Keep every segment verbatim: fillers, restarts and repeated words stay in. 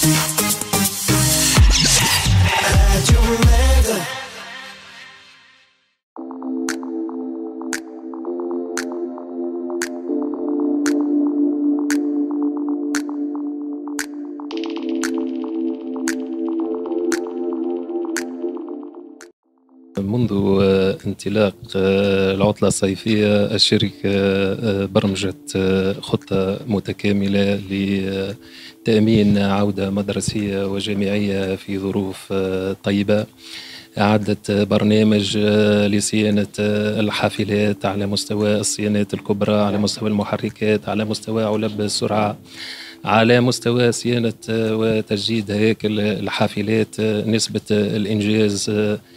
منذ انطلاق العطلة الصيفية الشركة برمجت خطة متكاملة لتأمين عودة مدرسية وجامعية في ظروف طيبة. أعدت برنامج لصيانة الحافلات على مستوى الصيانات الكبرى، على مستوى المحركات، على مستوى علب السرعة، على مستوى صيانة وتجديد هيكل الحافلات. نسبة الإنجاز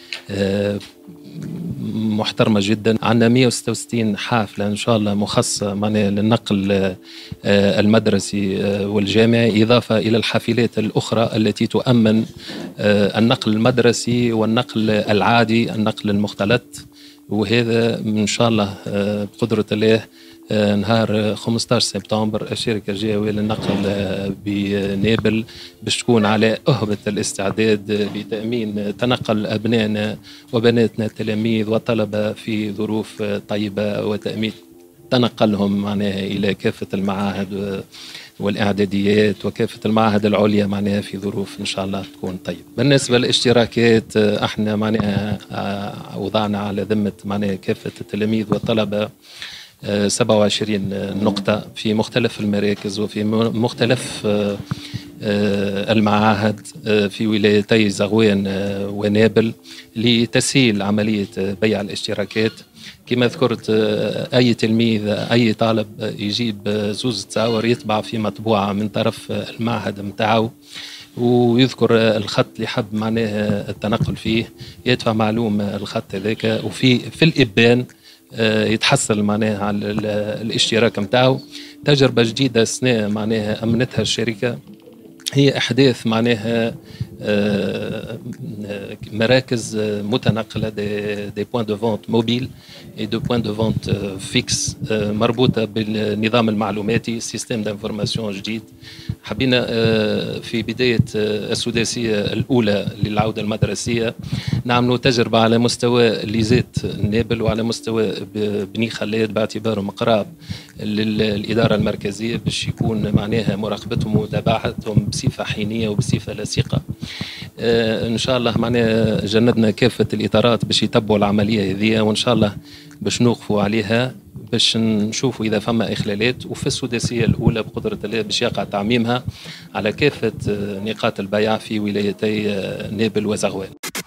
محترمة جدا. عندنا مئة وستة وستين حافلة إن شاء الله مخصصة معناها للنقل المدرسي والجامعي، إضافة إلى الحافلات الأخرى التي تؤمن النقل المدرسي والنقل العادي، النقل المختلط. وهذا إن شاء الله بقدرة الله نهار خمسة عشر سبتمبر الشركة جاوية للنقل بنابل باش تكون على أهبة الاستعداد لتأمين تنقل أبنائنا وبناتنا التلاميذ والطلبة في ظروف طيبة، وتأمين تنقلهم معناها إلى كافة المعاهد والإعداديات وكافة المعاهد العليا معناها في ظروف إن شاء الله تكون طيب. بالنسبة للاشتراكات احنا معناها وضعنا على ذمة معناها كافة التلاميذ والطلبة سبعة وعشرين نقطة في مختلف المراكز وفي مختلف المعاهد في ولايتي زغوان ونابل لتسهيل عملية بيع الاشتراكات. كما ذكرت أي تلميذ أي طالب يجيب زوز تصاور يطبع في مطبوعة من طرف المعهد متاعه ويذكر الخط اللي حب معناه التنقل فيه، يدفع معلوم الخط هذاك وفي في الإبان يتحصل معناها على الاشتراك متاعه. تجربة جديدة سنة معناها أمنتها الشركة هي إحداث معناها مراكز متنقلة دي بوين دو فونت موبيل اي دو بوين دو فونت فيكس مربوطة بالنظام المعلوماتي، سيستم دانفورماسيون جديد. حبينا في بداية السداسية الأولى للعودة المدرسية نعملوا تجربة على مستوى ليزات نابل وعلى مستوى بني خلاد باعتبارهم قراب للإدارة المركزية باش يكون معناها مراقبتهم ومتابعتهم بصفة حينية وبصفة لصيقة. إن شاء الله معناها جندنا كافة الإطارات باش يتبعوا العملية هذه، وإن شاء الله باش نوقفوا عليها باش نشوفوا إذا فما إخلالات. وفي السداسية الأولى بقدرة الله باش يقع تعميمها على كافة نقاط البيع في ولايتي نابل وزغوان.